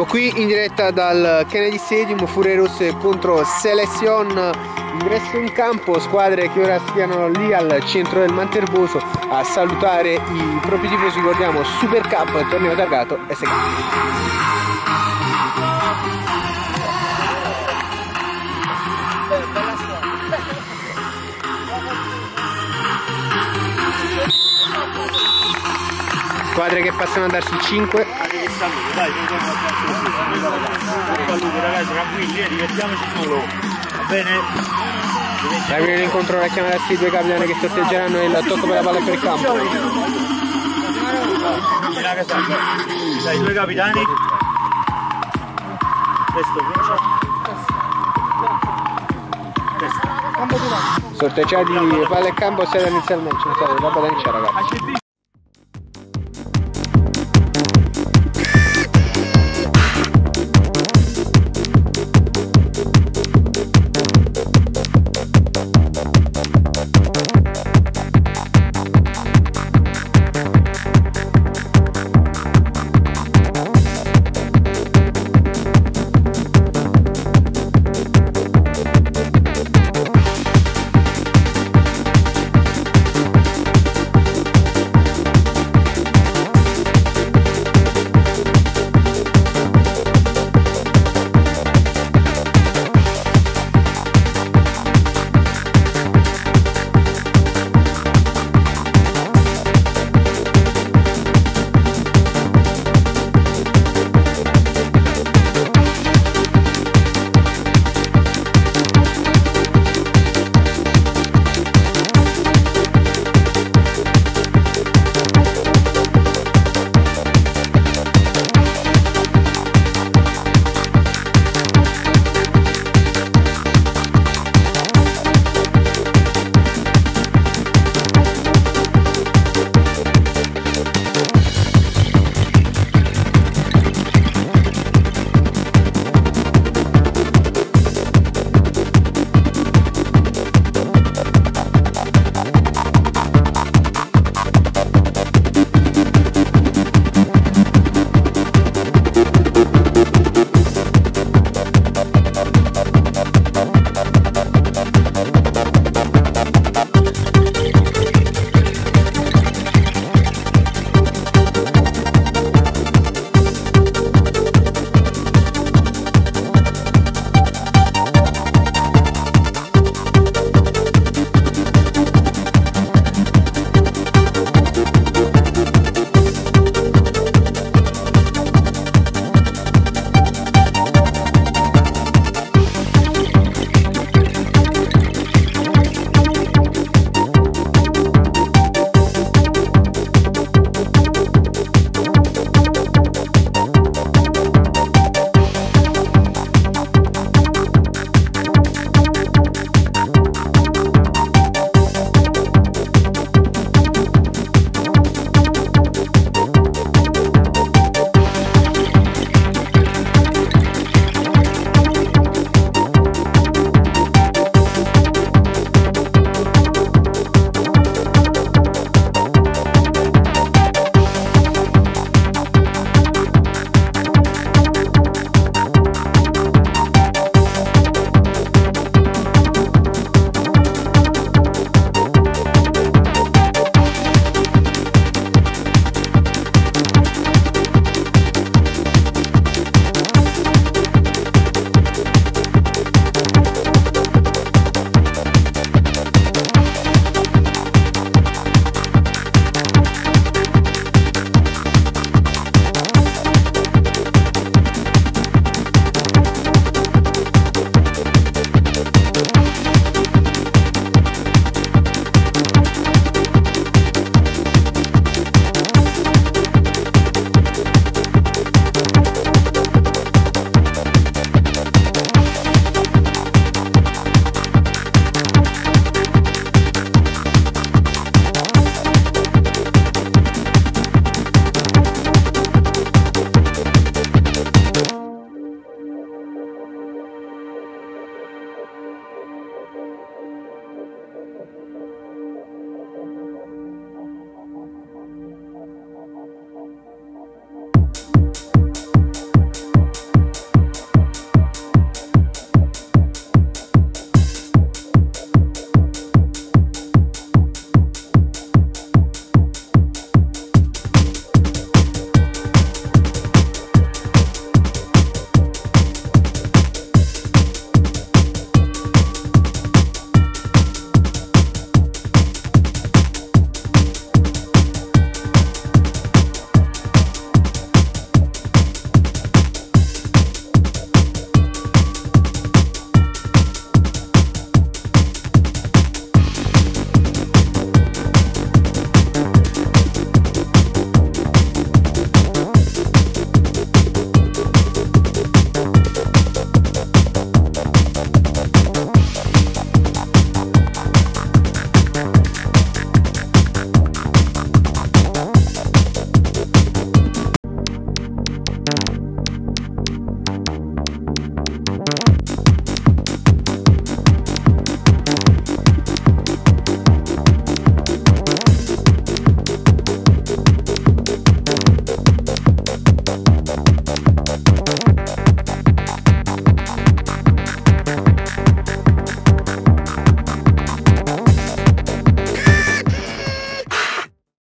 qui in diretta dal Kennedy Stadium, Furie Rosse contro Selezion. Ingresso in campo, squadre che ora stiano lì al centro del Manterboso a salutare i propri tifosi. Ricordiamo Super Cup, torneo targato SK. Squadre che passano a darsi 5. Dai, ragazzi, tranquilli, divertiamoci solo. Va bene? Dai, viene l'incontro ora chiamarsi i due capitani che sorteggeranno il tocco per la palla e per il campo. Dai, due capitani. Questo comincia. Sorteggiati palla e campo, siete inizialmente. Roba da iniziare, ragazzi.